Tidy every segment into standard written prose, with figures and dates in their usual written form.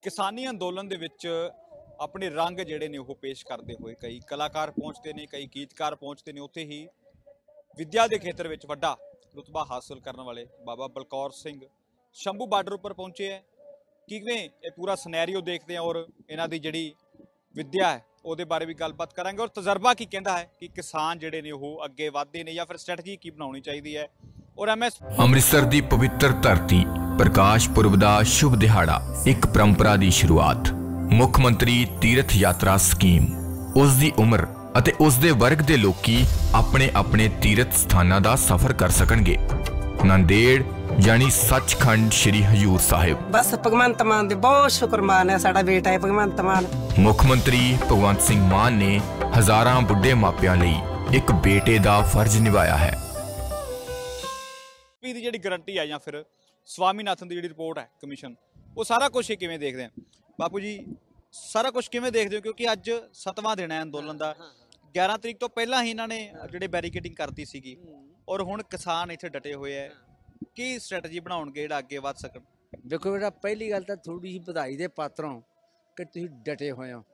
किसानी अंदोलन दे विच अपने रंग जिहड़े ने वो पेश करते हुए कई कलाकार पहुंचते हैं, कई गीतकार पहुंचते हैं। उत्थे ही विद्या के खेत्र में वड्डा रुतबा हासिल करने वाले बाबा बलकौर सिंह शंभू बार्डर पर पहुंचे है। किवें ये पूरा सिनैरियो देखते हैं और इन्हां दी जिहड़ी विद्या है ਉਹਦੇ बारे भी गलबात करांगे और तजर्बा की कहता है कि किसान जिहड़े ने वो अगे वधदे ने या फिर स्ट्रैटजी की बनाउणी चाहिदी है। और एमएस ਅੰਮ੍ਰਿਤਸਰ ਦੀ ਪਵਿੱਤਰ ਧਰਤੀ ਪ੍ਰਕਾਸ਼ ਪੁਰਬ ਦਾ ਸ਼ੁਭ ਦਿਹਾੜਾ ਇੱਕ ਪਰੰਪਰਾ ਦੀ ਸ਼ੁਰੂਆਤ ਮੁੱਖ ਮੰਤਰੀ ਤੀਰਥ ਯਾਤਰਾ ਸਕੀਮ ਉਸ ਦੀ ਉਮਰ ਅਤੇ ਉਸ ਦੇ ਵਰਗ ਦੇ ਲੋਕੀ ਆਪਣੇ ਆਪਣੇ ਤੀਰਥ ਸਥਾਨਾਂ ਦਾ ਸਫ਼ਰ ਕਰ ਸਕਣਗੇ। ਨੰਦੇੜ यानी सचखंड श्री हजूर साहिब बस भगवंत मान दे बहुत शुक्रमान है साडा बेटा है भगवंत मान। मुख्यमंत्री भगवंत सिंह मान ने हजारां बुढ़े मापियां लई एक बेटे दा फर्ज निभाया है। दी जिहड़ी गारंटी है या फिर स्वामीनाथन दी जिहड़ी रिपोर्ट है कमीशन वो सारा कुछ ही किवें देखदे हैं बापू जी, सारा कुछ किवें देखदे हो? क्योंकि अज 7वां दिन है अंदोलन दा, 11 तरीक तो पहला ही इन्हां ने जिहड़े बैरीकेडिंग करती सीगी और हुण किसान इत्थे डटे हुए है। की स्ट्रैटजी बनाउणगे जिहड़ा अगे वध सकण? देखो बेटा, पहली गल तो थोड़ी जी बधाई दे पात्रों कि तुसीं डटे होए हो।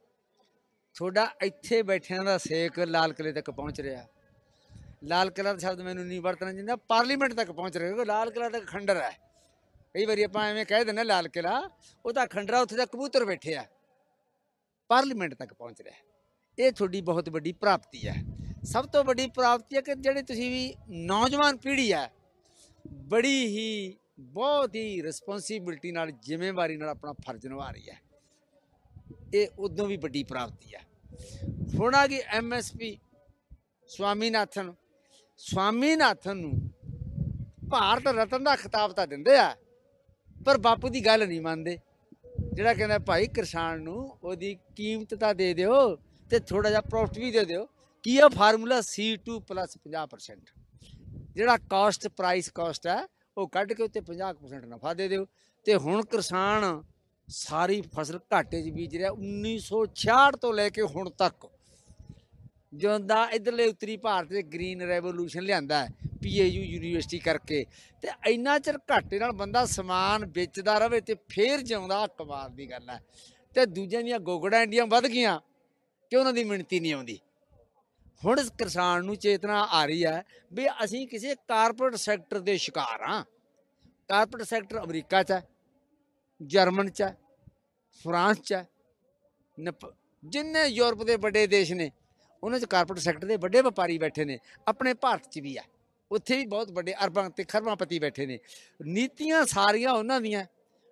थोड़ा इत्थे बैठियां दा सेक लाल किले तक पहुँच रहा। लाल किला शब्द मैनूं नहीं वरतना चाहीदा, पार्लीमेंट तक पहुँच रहा क्योंकि लाल किला तक खंडर है। कई बार आपां एवें कह दिंदे लाल किला वो तां खंडरा, उत्थे तां कबूतर बैठे आ। पार्लीमेंट तक पहुँच रहा, ये थोड़ी बहुत बड़ी प्राप्ति है। सब तो बड़ी प्राप्ति है कि जिहड़ी तुसीं भी नौजवान पीढ़ी है बड़ी ही बहुत ही रिस्पोंसिबिलिटी नाल जिम्मेवारी नाल अपना फर्ज निभा रही है। ये उदों भी बड़ी प्राप्ति है। हुण आ गई MSP स्वामीनाथन नूं भारत रत्न का खिताब तो दिंदे आ पर बापू की गल नहीं मानते। जिहड़ा कहंदा भाई किसान नूं ओहदी कीमत तां दे दिओ ते थोड़ा जिहा प्रॉफिट भी दे दिओ। की है फार्मूला C2 + 50%। जिहड़ा कॉस्ट प्राइस कॉस्ट है वो कढ़ के उत्ते 50% नफा दे दिओ। ते हुण किसान सारी फसल घाटे च बीज रहा। 1966 तो लैके हुण तक जो इधरले उत्तरी भारत से ग्रीन रेवोल्यूशन लिया PAU यूनीवर्सिटी करके ते इन्ना चिर घाटे नाल बंदा समान बेचदा रहे ते फिर जिउंदा कमाल दी गल है। ते दूजियां दियां गोगड़ां इंडियां वध गईयां कि उन्हां दी मिणती नहीं आउंदी। हुण किसान नूं चेतना आ रही है भी असीं किसी कारपोरेट सैक्टर के शिकार हाँ। कारपोरेट सैक्टर अमरीका च है, जर्मन च है, फ्रांस च है, जिन्ने यूरोप के बड़े देश ने उन्होंने कारपोरेट सैक्टर के बड़े व्यापारी बैठे ने। अपने भारत च भी है, उत्थे भी बहुत बड़े अरबां ते खरबांपति बैठे ने। नीतियां सारियां उन्हां दियां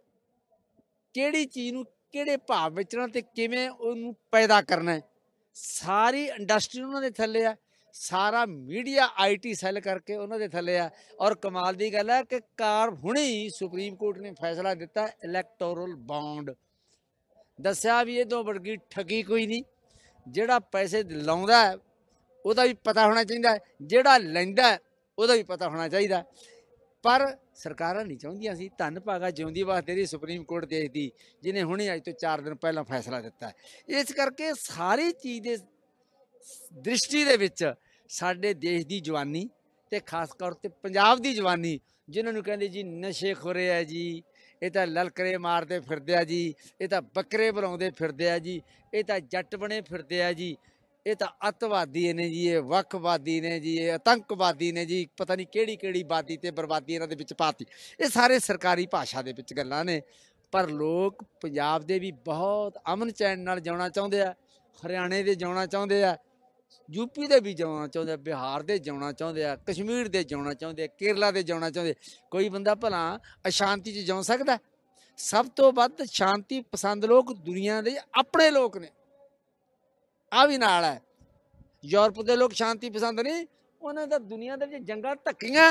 किहड़ी चीज़ नूं किहड़े भाव बेचना ते किवें उहनूं पैदा करना है, सारी इंडस्ट्री उन्होंने थले है। सारा मीडिया IT सैल करके उन्होंने थले है। और कमाल की गल है कि हुणे ही सुप्रीम कोर्ट ने फैसला दिता इलैक्टोरल बॉन्ड दस्या भी ये तो बड़ी ठगी कोई नहीं। जिहड़ा पैसे लाउंदा है उहदा भी पता होना चाहिए, जिहड़ा लैंदा है उहदा भी पता होना चाहिए। पर सरकारां नहीं चाहुंदियां सी। धन भागा जिउंदी वास्ते दी सुप्रीम कोर्ट देश दी जिन्हें हुणे अज तो 4 दिन पहला फैसला दिता है। इस करके सारी चीज़ के दृष्टि दे विच साडे देश की जवानी ते खास तौर ते पंजाब की जवानी जिन्होंने कहते जी नशे खोरे है जी, ये तो ललकरे मारते फिरदे आ जी, ये तो बकरे बुलाते फिरदे आ जी, ये तो जट बने फिरदे आ जी, ये तो अतवादी ने जी, ये वक्फवादी ने जी, ये आतंकवादी ने जी, पता नहीं किहड़ी किहड़ी वादी ते बर्बादी इन्हां दे विच पाती। ये सारे सरकारी भाषा दे विच गल्लां ने। पर लोग पंजाब दे भी बहुत अमन चैन नाल जिउणा चाहुंदे आ, हरियाणे दे जिउणा चाहुंदे आ, यूपी दे भी जिउणा चाहुंदे, बिहार दे जिउणा चाहुंदे आ, कश्मीर दे जिउणा चाहुंदे, केरला दे जिउणा चाहुंदे। कोई बंदा भला अशांति च जिउ सकदा? सब तो वध शांति पसंद लोग दुनिया दे अपने लोग ने। आ भी नाल है, यूरोप के लोग शांति पसंद नहीं, उन्होंने तो दुनिया के जंगा धक्कियां।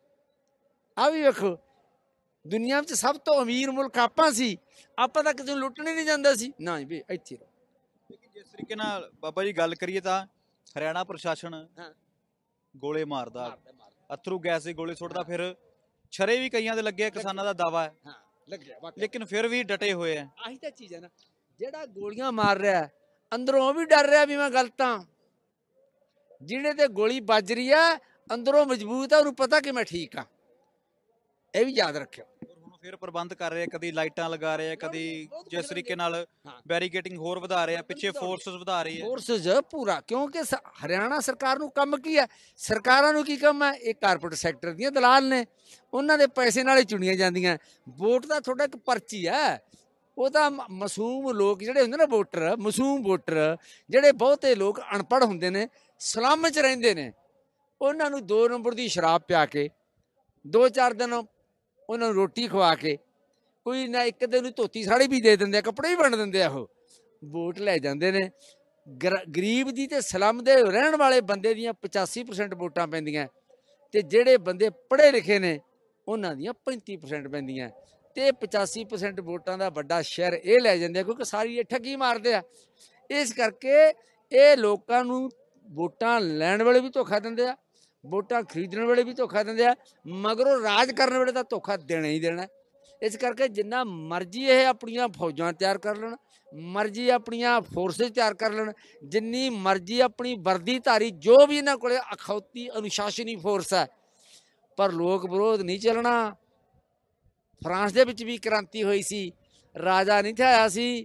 आ भी वेखो दुनिया में सब तो अमीर मुल्क आपां सी, आपां तां किसी नूं लुट्टण नहीं जांदा सी ना भी इत्थे रहो। लेकिन जिस तरीके नाल बाबा जी गल करिए तां हरियाणा प्रशासन गोले मारदा, अथरू गैस के गोले सुट्टदा, फिर छरे भी कईयां दे लगे, किसानां दा दावा है लेकिन फिर भी डटे हुए हैं। आही तां चीज़ है ना, जिहड़ा गोलियां मार रहा है अंदरों भी डर रहा भी मैं गलत हाँ। जिहड़े ते गोली बज रही है अंदरों मजबूत है, उन्होंने पता कि मैं ठीक हाँ। यह भी याद रखियो। ਫਿਰ ਪ੍ਰਬੰਧ ਕਰ ਰਹੇ ਆ, ਕਦੀ ਲਾਈਟਾਂ ਲਗਾ ਰਹੇ ਆ, ਕਦੀ ਜਿਸ ਤਰੀਕੇ ਨਾਲ ਬੈਰੀਕੇਡਿੰਗ ਹੋਰ ਵਧਾ ਰਹੇ ਆ, ਪਿੱਛੇ ਫੋਰਸਸ ਵਧਾ ਰਹੀ ਹੈ। ਫੋਰਸਸ ਪੂਰਾ, ਕਿਉਂਕਿ ਹਰਿਆਣਾ ਸਰਕਾਰ ਨੂੰ ਕੰਮ ਕੀ ਹੈ? ਸਰਕਾਰਾਂ ਨੂੰ ਕੀ ਕੰਮ ਹੈ? ਇਹ ਕਾਰਪੋਰੇਟ ਸੈਕਟਰ ਦੀਆਂ ਦਲਾਲ ਨੇ, ਉਹਨਾਂ ਦੇ ਪੈਸੇ ਨਾਲ ਹੀ ਚੁਣੀਆਂ ਜਾਂਦੀਆਂ। ਵੋਟ ਦਾ ਤੁਹਾਡਾ ਇੱਕ ਪਰਚੀ ਹੈ, ਉਹ ਤਾਂ ਮਾਸੂਮ ਲੋਕ ਜਿਹੜੇ ਹੁੰਦੇ ਨਾ ਵੋਟਰ, ਮਾਸੂਮ ਵੋਟਰ ਜਿਹੜੇ ਬਹੁਤੇ ਲੋਕ ਅਨਪੜ੍ਹ ਹੁੰਦੇ ਨੇ, ਸਲਮ 'ਚ ਰਹਿੰਦੇ ਨੇ, ਉਹਨਾਂ ਨੂੰ 2 ਨੰਬਰ ਦੀ ਸ਼ਰਾਬ ਪਿਆ ਕੇ 2-4 ਦਿਨ ਉਹਨਾਂ ਨੂੰ ਰੋਟੀ ਖਵਾ ਕੇ, ਕੋਈ ਨਾ ਇੱਕ ਦਿਨ ਨੂੰ ਧੋਤੀ ਸਾੜੀ ਵੀ ਦੇ ਦਿੰਦੇ ਆ, ਕੱਪੜੇ ਵੀ ਵੰਡ ਦਿੰਦੇ ਆ, ਉਹ ਵੋਟ ਲੈ ਜਾਂਦੇ ਨੇ। ਗਰੀਬ ਦੀ ਤੇ ਸਲਮ ਦੇ ਰਹਿਣ ਵਾਲੇ ਬੰਦੇ ਦੀਆਂ 85% ਵੋਟਾਂ ਪੈਂਦੀਆਂ, ਤੇ ਜਿਹੜੇ ਬੰਦੇ ਪੜ੍ਹੇ ਲਿਖੇ ਨੇ ਉਹਨਾਂ ਦੀਆਂ 35% ਪੈਂਦੀਆਂ, ਤੇ 85% ਵੋਟਾਂ ਦਾ ਵੱਡਾ ਸ਼ਹਿਰ ਇਹ ਲੈ ਜਾਂਦੇ ਆ, ਕਿਉਂਕਿ ਸਾਰੀ ਇਹ ਠੱਗੀ ਮਾਰਦੇ ਆ। ਇਸ ਕਰਕੇ ਇਹ ਲੋਕਾਂ ਨੂੰ ਵੋਟਾਂ ਲੈਣ ਵੇਲੇ ਵੀ ਧੋਖਾ ਦਿੰਦੇ ਆ, ਵੋਟਾਂ ਖਰੀਦਣ ਵੇਲੇ ਵੀ ਧੋਖਾ ਦਿੰਦੇ ਆ, ਮਗਰੋਂ ਰਾਜ ਕਰਨ ਵੇਲੇ ਤਾਂ ਧੋਖਾ ਦੇਣਾ ਹੀ ਦੇਣਾ। ਇਸ ਕਰਕੇ ਜਿੰਨਾ ਮਰਜ਼ੀ ਇਹ ਆਪਣੀਆਂ ਫੌਜਾਂ ਤਿਆਰ ਕਰ ਲੈਣ, ਮਰਜ਼ੀ ਆਪਣੀਆਂ ਫੋਰਸਿਸ ਤਿਆਰ ਕਰ ਲੈਣ, ਜਿੰਨੀ ਮਰਜ਼ੀ ਆਪਣੀ ਵਰਦੀਧਾਰੀ ਜੋ ਵੀ ਇਹਨਾਂ ਕੋਲੇ ਅਖੌਤੀ ਅਨੁਸ਼ਾਸਨੀ ਫੋਰਸ ਹੈ, ਪਰ ਲੋਕ ਵਿਰੋਧ ਨਹੀਂ ਚੱਲਣਾ। ਫਰਾਂਸ ਦੇ ਵਿੱਚ ਵੀ ਕ੍ਰਾਂਤੀ ਹੋਈ ਸੀ, ਰਾਜਾ ਨਹੀਂ ਥਿਆਇਆ ਸੀ।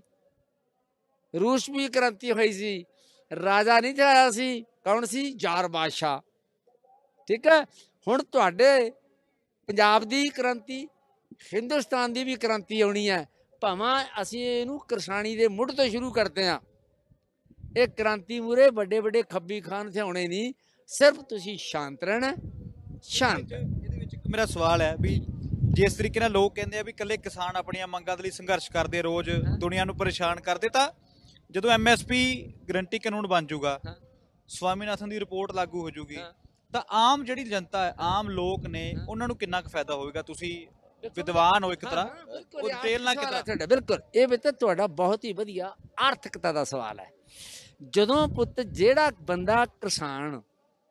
ਰੂਸ ਵੀ ਕ੍ਰਾਂਤੀ ਹੋਈ ਸੀ, ਰਾਜਾ ਨਹੀਂ ਥਿਆਇਆ ਸੀ। ਕੌਣ ਸੀ? ਜ਼ਾਰ ਬਾਦਸ਼ਾਹ। ਠੀਕ ਹੈ, ਹੁਣ ਤੁਹਾਡੇ ਪੰਜਾਬ ਦੀ ਕ੍ਰਾਂਤੀ, ਹਿੰਦੁਸਤਾਨ ਦੀ ਵੀ ਕ੍ਰਾਂਤੀ ਆਉਣੀ ਹੈ, ਭਾਵੇਂ ਅਸੀਂ ਇਹਨੂੰ ਕਿਰਸਾਨੀ ਦੇ ਮੁੱਢ ਤੋਂ ਸ਼ੁਰੂ ਕਰਦੇ ਹਾਂ। ਇਹ ਕ੍ਰਾਂਤੀ ਮੂਹਰੇ ਵੱਡੇ ਵੱਡੇ ਖੱਬੀ ਖਾਨ ਥਿਆਉਣੇ ਨਹੀਂ, ਸਿਰਫ ਤੁਸੀਂ ਸ਼ਾਂਤ ਰਹਿਣਾ, ਸ਼ਾਂਤ। ਇਹਦੇ ਵਿੱਚ ਇੱਕ ਮੇਰਾ ਸਵਾਲ ਹੈ ਵੀ ਜਿਸ ਤਰੀਕੇ ਨਾਲ ਲੋਕ ਕਹਿੰਦੇ ਆ ਵੀ ਇਕੱਲੇ ਕਿਸਾਨ ਆਪਣੀਆਂ ਮੰਗਾਂ ਦੇ ਲਈ ਸੰਘਰਸ਼ ਕਰਦੇ, ਰੋਜ਼ ਦੁਨੀਆ ਨੂੰ ਪਰੇਸ਼ਾਨ ਕਰਦੇ, ਤਾਂ ਜਦੋਂ MSP ਗਰੰਟੀ ਕਾਨੂੰਨ ਬਣ ਜਾਊਗਾ, ਸਵਾਮੀਨਾਥਨ ਦੀ ਰਿਪੋਰਟ ਲਾਗੂ ਹੋ ਜਾਊਗੀ, ਤਾਂ ਆਮ ਜਿਹੜੀ ਜਨਤਾ ਹੈ, ਆਮ ਲੋਕ ਨੇ, ਉਹਨਾਂ ਨੂੰ ਕਿੰਨਾ ਕੁ ਫਾਇਦਾ ਹੋਵੇਗਾ? ਤੁਸੀਂ ਵਿਦਵਾਨ ਹੋ ਇੱਕ ਤਰ੍ਹਾਂ, ਉਹ ਡਿਟੇਲ ਨਾਲ ਕਿਤਾ। ਬਿਲਕੁਲ, ਇਹ ਵੀ ਤਾਂ ਤੁਹਾਡਾ ਬਹੁਤ ਹੀ ਵਧੀਆ ਆਰਥਿਕਤਾ ਦਾ ਸਵਾਲ ਹੈ। ਜਦੋਂ ਪੁੱਤ ਜਿਹੜਾ ਬੰਦਾ ਕਿਸਾਨ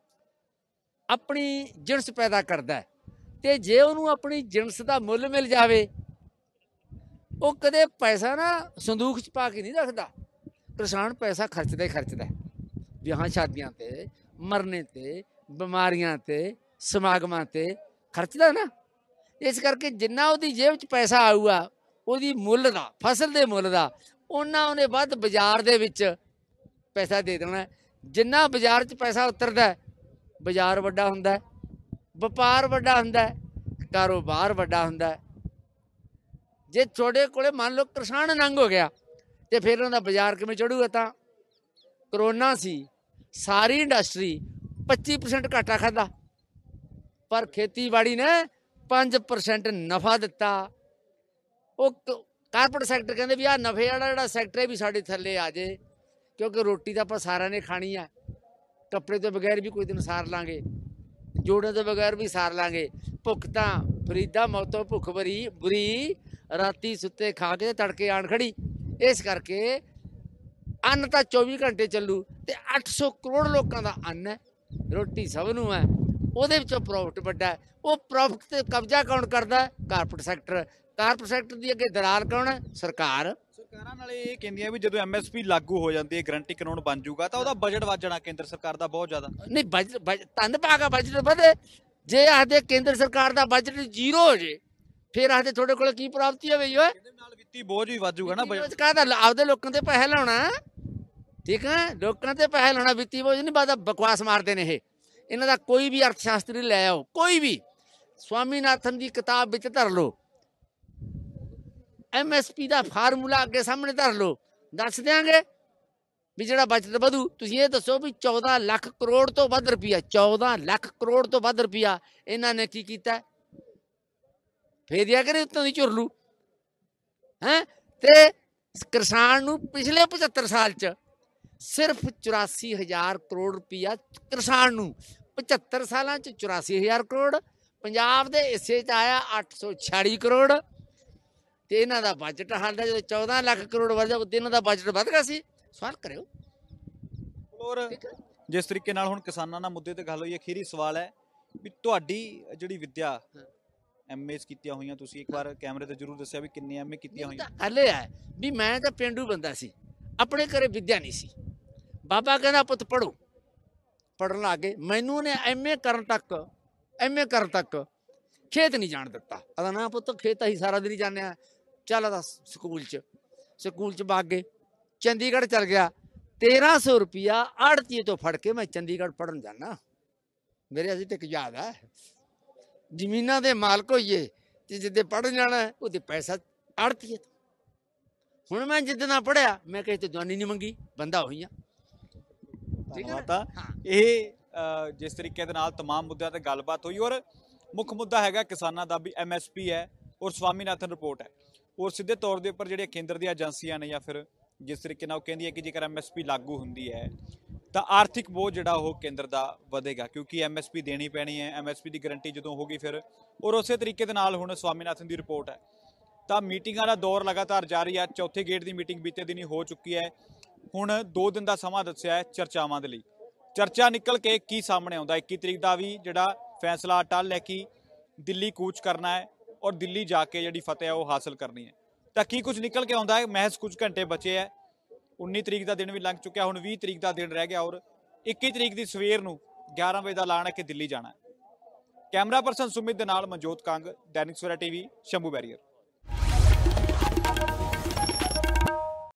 ਆਪਣੀ ਜਿਣਸ ਪੈਦਾ ਕਰਦਾ, ਤੇ ਜੇ ਉਹਨੂੰ ਆਪਣੀ ਜਿਣਸ ਦਾ ਮੁੱਲ ਮਿਲ ਜਾਵੇ, ਉਹ ਕਦੇ ਪੈਸਾ ਨਾ ਸੰਦੂਕ 'ਚ ਪਾ ਕੇ ਨਹੀਂ ਰੱਖਦਾ। ਕਿਸਾਨ ਪੈਸਾ ਖਰਚਦਾ ਹੀ ਖਰਚਦਾ, ਵਿਆਹਾਂ ਸ਼ਾਦੀਆਂ ਤੇ, ਮਰਨੇ ਤੇ, ਬਿਮਾਰੀਆਂ ਤੇ, ਸਮਾਗਮਾਂ ਤੇ ਖਰਚਦਾ ਨਾ। ਇਸ ਕਰਕੇ ਜਿੰਨਾ ਉਹਦੀ ਜੇਬ 'ਚ ਪੈਸਾ ਆਊਗਾ, ਉਹਦੀ ਮੁੱਲ ਦਾ, ਫਸਲ ਦੇ ਮੁੱਲ ਦਾ, ਉਹਨਾਂ ਉਹਨੇ ਵੱਧ ਬਾਜ਼ਾਰ ਦੇ ਵਿੱਚ ਪੈਸਾ ਦੇ ਦੇਣਾ। ਜਿੰਨਾ ਬਾਜ਼ਾਰ 'ਚ ਪੈਸਾ ਉਤਰਦਾ, ਬਾਜ਼ਾਰ ਵੱਡਾ ਹੁੰਦਾ, ਵਪਾਰ ਵੱਡਾ ਹੁੰਦਾ, ਕਾਰੋਬਾਰ ਵੱਡਾ ਹੁੰਦਾ। ਜੇ ਤੁਹਾਡੇ ਕੋਲੇ ਮੰਨ ਲਓ ਕਿਸਾਨ ਨੰਗ ਹੋ ਗਿਆ, ਤੇ ਫਿਰ ਉਹਦਾ ਬਾਜ਼ਾਰ ਕਿਵੇਂ ਚੜੂਗਾ? ਤਾਂ ਕਰੋਨਾ ਸੀ, ਸਾਰੀ ਇੰਡਸਟਰੀ 25% ਘਾਟਾ ਖਾਧਾ, ਪਰ ਖੇਤੀਬਾੜੀ ਨੇ 5% ਨਫਾ ਦਿੱਤਾ। ਉਹ ਕਾਰਪੋਰੇਟ ਸੈਕਟਰ ਕਹਿੰਦੇ ਵੀ ਆਹ ਨਫੇ ਵਾਲਾ ਜਿਹੜਾ ਸੈਕਟਰ ਹੈ ਵੀ ਸਾਡੇ ਥੱਲੇ ਆ ਜੇ, ਕਿਉਂਕਿ ਰੋਟੀ ਤਾਂ ਆਪਾਂ ਸਾਰਿਆਂ ਨੇ ਖਾਣੀ ਆ, ਕੱਪੜੇ ਤੋਂ ਬਗੈਰ ਵੀ ਕੋਈ ਦਿਨ ਸਾਰ ਲਾਂਗੇ, ਜੋੜਾਂ ਤੋਂ ਬਗੈਰ ਵੀ ਸਾਰ ਲਾਂਗੇ। ਭੁੱਖ ਤਾਂ ਫਰੀਦਾ ਮੌਤੋਂ ਭੁੱਖ ਬੁਰੀ, ਰਾਤੀ ਸੁੱਤੇ ਖਾ ਕੇ ਤੜਕੇ ਆਣ ਖੜੀ। ਇਸ ਕਰਕੇ ਅੰਨ ਤਾਂ 24 ਘੰਟੇ ਚੱਲੂ, ਤੇ 800 ਕਰੋੜ ਲੋਕਾਂ ਦਾ ਅੰਨ ਹੈ, ਰੋਟੀ ਸਭ ਨੂੰ ਹੈ, ਉਹਦੇ ਵਿੱਚੋਂ ਪ੍ਰੋਫਿਟ ਵੱਡਾ ਹੈ। ਉਹ ਪ੍ਰੋਫਿਟ ਤੇ ਕਬਜ਼ਾ ਕੌਣ ਕਰਦਾ? Corporate sector. ਕਾਰਪੋਰੇਟ ਸੈਕਟਰ ਦੀ ਅੱਗੇ ਦਲਾਲ ਕੌਣ ਹੈ? ਸਰਕਾਰ। ਸਰਕਾਰਾਂ ਨਾਲੇ ਇਹ ਕਹਿੰਦੀਆਂ ਵੀ ਜਦੋਂ MSP ਲਾਗੂ ਹੋ ਜਾਂਦੀ ਹੈ, ਗਰੰਟੀ ਕਾਨੂੰਨ ਬਣ ਜਾਊਗਾ, ਤਾਂ ਉਹਦਾ ਬਜਟ ਵੱਧ ਜਾਣਾ ਕੇਂਦਰ ਸਰਕਾਰ ਦਾ ਬਹੁਤ ਜ਼ਿਆਦਾ। ਨਹੀਂ, ਧੰਨ ਭਾਗਾ ਬਜਟ ਵਧੇ। ਜੇ ਆਖਦੇ ਕੇਂਦਰ ਸਰਕਾਰ ਦਾ ਬਜਟ 0 ਹੋ ਜੇ, ਫਿਰ ਆਖਦੇ ਤੁਹਾਡੇ ਕੋਲ ਕੀ ਪ੍ਰਾਪਤੀ ਹੋਵੇ? ਇਹਦੇ ਨਾਲ ਵਿੱਤੀ ਬੋਝ ਵੀ ਵੱਧ ਜਾਊਗਾ ਨਾ। ਕਾਹਦਾ? ਆਪਦੇ ਲੋਕਾਂ ਤੇ ਪੈਸੇ ਲਾਉਣਾ, ਠੀਕ ਹੈ, ਲੋਕਾਂ ਤੇ ਪੈਸੇ ਲਾਉਣਾ, ਵਿੱਤੀ ਬੋਝ ਨਹੀਂ ਵੱਧਦਾ। ਬਕਵਾਸ ਮਾਰਦੇ ਨੇ ਇਹ। ਇਹਨਾਂ ਦਾ ਕੋਈ ਵੀ ਅਰਥ ਸ਼ਾਸਤਰੀ ਲੈ ਆਓ, ਕੋਈ ਵੀ, ਸਵਾਮੀਨਾਥਨ ਦੀ ਕਿਤਾਬ ਵਿੱਚ ਧਰ ਲਓ, MSP ਦਾ ਫਾਰਮੂਲਾ ਅੱਗੇ ਸਾਹਮਣੇ ਧਰ ਲਓ, ਦੱਸ ਦਿਆਂਗੇ ਵੀ ਜਿਹੜਾ ਬਜਟ ਵਧੂ। ਤੁਸੀਂ ਇਹ ਦੱਸੋ ਵੀ 14 ਲੱਖ ਕਰੋੜ ਤੋਂ ਵੱਧ ਰੁਪਈਆ, 14 ਲੱਖ ਕਰੋੜ ਤੋਂ ਵੱਧ ਰੁਪਈਆ ਇਹਨਾਂ ਨੇ ਕੀ ਕੀਤਾ? ਫੇਰਿਆ ਕਰੇ ਉੱਤੋਂ ਦੀ ਝੁਰਲੂ ਹੈ। ਤੇ ਕਿਸਾਨ ਨੂੰ ਪਿਛਲੇ 75 ਸਾਲ 'ਚ ਸਿਰਫ 84,000 ਕਰੋੜ ਰੁਪਈਆ ਕਿਸਾਨ ਨੂੰ, 75 ਸਾਲਾਂ 'ਚ 84,000 ਕਰੋੜ। ਪੰਜਾਬ ਦੇ ਹਿੱਸੇ 'ਚ ਆਇਆ 846 ਕਰੋੜ, ਤੇ ਇਹਨਾਂ ਦਾ ਬਜਟ ਹਾਲਦਾ ਜਦੋਂ 14 ਲੱਖ ਕਰੋੜ ਵੱਧ ਜਾ, ਇਹਨਾਂ ਦਾ ਬਜਟ ਵੱਧ ਗਿਆ ਸੀ। ਸਵਾਲ ਕਰਿਓ। ਔਰ ਜਿਸ ਤਰੀਕੇ ਨਾਲ ਹੁਣ ਕਿਸਾਨਾਂ ਨਾਲ ਮੁੱਦੇ ਤੇ ਗੱਲ ਹੋਈ, ਅਖੀਰੀ ਸਵਾਲ ਹੈ ਵੀ ਤੁਹਾਡੀ ਜਿਹੜੀ ਵਿੱਦਿਆ, MAs ਕੀਤੀਆਂ ਹੋਈਆਂ, ਤੁਸੀਂ ਇੱਕ ਵਾਰ ਕੈਮਰੇ ਤੇ ਜ਼ਰੂਰ ਦੱਸਿਆ ਵੀ ਕਿੰਨੇ MA ਕੀਤੀਆਂ ਹੋਈਆਂ। ਹਲੇ ਹੈ ਵੀ ਮੈਂ ਤਾਂ ਪੇਂਡੂ ਬੰਦਾ ਸੀ, ਆਪਣੇ ਘਰੇ ਵਿੱਦਿਆ ਨਹੀਂ ਸੀ। ਬਾਬਾ ਕਹਿੰਦਾ ਪੁੱਤ ਪੜ੍ਹੋ, ਪੜ੍ਹਨ ਲੱਗ ਗਏ। ਮੈਨੂੰ ਨੇ MA ਕਰਨ ਤੱਕ ਖੇਤ ਨਹੀਂ ਜਾਣ ਦਿੱਤਾ। ਆਦਾ ਨਾ ਪੁੱਤ ਖੇਤ ਅਸੀਂ ਸਾਰਾ ਦਿਨ ਹੀ ਜਾਂਦੇ ਆ, ਚੱਲ ਆਦਾ ਸਕੂਲ 'ਚ ਵਗ ਗਏ। ਚੰਡੀਗੜ੍ਹ ਚਲ ਗਿਆ, 1300 ਰੁਪਇਆ ਆੜਤੀਏ ਤੋਂ ਫੜ ਕੇ ਮੈਂ ਚੰਡੀਗੜ੍ਹ ਪੜ੍ਹਨ ਜਾਣਾ। ਮੇਰੇ ਅਜੇ ਤੱਕ ਯਾਦ ਆ, ਜ਼ਮੀਨਾਂ ਦੇ ਮਾਲਕ ਹੋਈਏ ਤੇ ਜਿੱਦੇ ਪੜ੍ਹਨ ਜਾਣਾ ਉਹਦੇ ਪੈਸਾ ਆੜਤੀਏ ਤੋਂ। ਹੁਣ ਮੈਂ ਜਿੱਦਾਂ ਨਾ ਪੜ੍ਹਿਆ ਮੈਂ ਕਿਸੇ ਤੋਂ ਦਵਾਨੀ ਨਹੀਂ ਮੰਗੀ, ਬੰਦਾ ਹੋਈ ਆ। ਠੀਕ ਹੈ ਤਾਂ ਇਹ ਜਿਸ ਤਰੀਕੇ ਦੇ ਨਾਲ तमाम ਮੁੱਦਿਆਂ ਤੇ ਗੱਲਬਾਤ ਹੋਈ, ਔਰ ਮੁੱਖ ਮੁੱਦਾ ਹੈਗਾ ਕਿਸਾਨਾਂ ਦਾ ਵੀ MSP ਹੈ ਔਰ ਸਵਾਮੀਨਾਥਨ ਰਿਪੋਰਟ ਹੈ। ਔਰ ਸਿੱਧੇ ਤੌਰ ਦੇ ਉੱਪਰ ਜਿਹੜੀਆਂ ਕੇਂਦਰ ਦੀਆਂ ਏਜੰਸੀਆਂ ਨੇ ਜਾਂ ਫਿਰ ਜਿਸ ਤਰੀਕੇ ਨਾਲ ਉਹ ਕਹਿੰਦੀ ਹੈ ਕਿ ਜੇਕਰ MSP ਲਾਗੂ ਹੁੰਦੀ ਹੈ ਤਾਂ ਆਰਥਿਕ ਬੋਝ ਜਿਹੜਾ ਉਹ ਕੇਂਦਰ ਦਾ ਵਧੇਗਾ, ਕਿਉਂਕਿ MSP ਦੇਣੀ ਪੈਣੀ ਹੈ। MSP ਦੀ ਗਰੰਟੀ ਜਦੋਂ ਹੋਗੀ ਫਿਰ, ਔਰ ਉਸੇ ਤਰੀਕੇ ਦੇ ਨਾਲ ਹੁਣ ਸਵਾਮੀਨਾਥਨ ਦੀ ਰਿਪੋਰਟ ਹੈ ਤਾਂ ਮੀਟਿੰਗਾਂ ਦਾ ਦੌਰ ਲਗਾਤਾਰ ਜਾਰੀ ਹੈ। ਚੌਥੇ ਗੇੜ ਦੀ ਮੀਟਿੰਗ ਬੀਤੇ ਦਿਨੀ ਹੋ ਚੁੱਕੀ ਹੈ। ਹੁਣ 2 ਦਿਨ ਦਾ ਸਮਾਂ ਦੱਸਿਆ ਹੈ ਚਰਚਾਵਾਂ ਦੇ ਲਈ। ਚਰਚਾ ਨਿਕਲ ਕੇ ਕੀ ਸਾਹਮਣੇ ਆਉਂਦਾ, 21 ਤਰੀਕ ਦਾ ਵੀ ਜਿਹੜਾ ਫੈਸਲਾ ਟੱਲ ਹੈ ਕਿ ਦਿੱਲੀ ਕੂਚ ਕਰਨਾ ਹੈ ਔਰ ਦਿੱਲੀ ਜਾ ਕੇ ਜਿਹੜੀ ਫਤਿਹ ਹੈ ਉਹ ਹਾਸਲ ਕਰਨੀ ਹੈ, ਤਾਂ ਕੀ ਕੁਝ ਨਿਕਲ ਕੇ ਆਉਂਦਾ ਹੈ। ਮਹਿਜ਼ ਕੁਝ ਘੰਟੇ ਬਚੇ ਹੈ, 19 ਤਰੀਕ ਦਾ ਦਿਨ ਵੀ ਲੰਘ ਚੁੱਕਿਆ, ਹੁਣ 20 ਤਰੀਕ ਦਾ ਦਿਨ ਰਹਿ ਗਿਆ ਔਰ 21 ਤਰੀਕ ਦੀ ਸਵੇਰ ਨੂੰ 11 ਵਜੇ ਦਾ ਐਲਾਨ ਹੈ ਕਿ ਦਿੱਲੀ ਜਾਣਾ ਹੈ। ਕੈਮਰਾ ਪਰਸਨ ਸੁਮਿਤ ਦੇ ਨਾਲ ਮਨਜੋਤ ਕੰਗ, ਦੈਨਿਕ ਸਵੇਰਾ TV, ਸ਼ੰਭੂ ਬੈਰੀਅਰ।